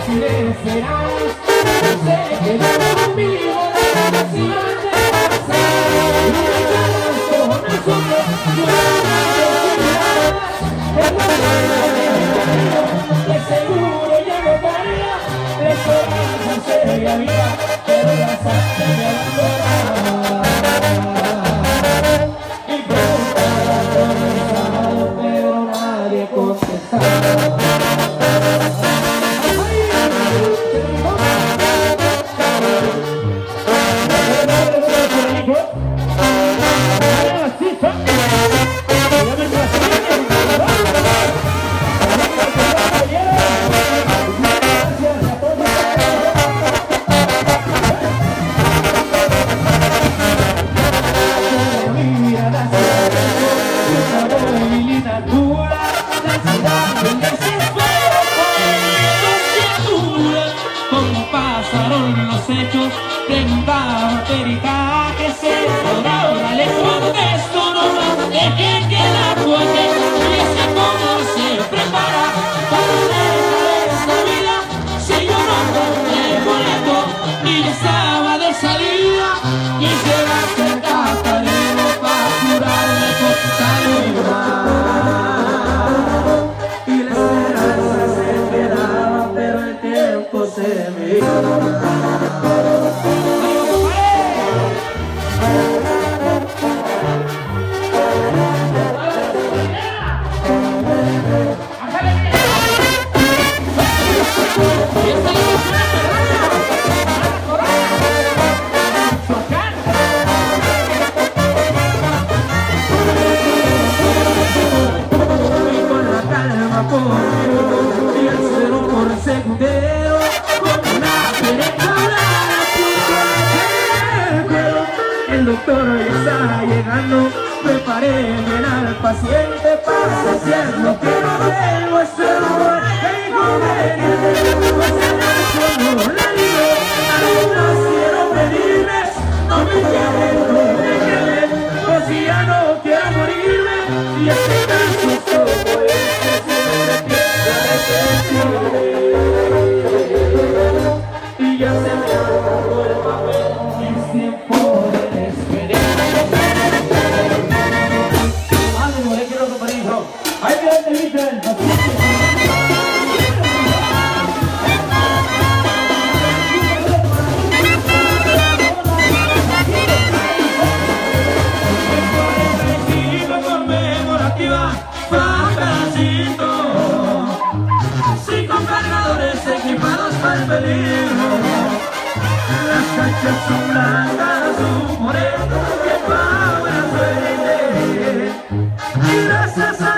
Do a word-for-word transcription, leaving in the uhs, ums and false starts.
si le serás, se quedó conmigo la canción de pasar. Y me quedas con nosotros, el que seguro ya no paría, la esperanza sería vida, pero la sangre me abandonaba. Y preguntaba por mi estado, pero nadie contestaba. Preguntaba Perita que se ahora le contesto, no deje que la cuente y sé cómo se prepara para dejar esta vida. Si yo no compré el boleto y ya estaba de salida, quisiera ser Catarino para curarme con saliva. Y la esperanza se quedaba, pero el tiempo se me iba. Y el cero por segundero con una penetrada el doctor ya está llegando, preparé bien al paciente para hacer lo que no debo hacer. El inconveniente, pues en eso no le digo, algunas quiero pedirles, no me quieren, no me quieren, pues si ya no quiero morirme, y este caso es como este, siempre pienso repetir. Y ya se me acabó el papel, es tiempo de despedir. Ánimo, le quiero compañero. Ahí te ven, Víctor. Cinco cargadores equipados para el peligro. Las canchas son blancas, un moreno que pa' buena suerte. Y gracias a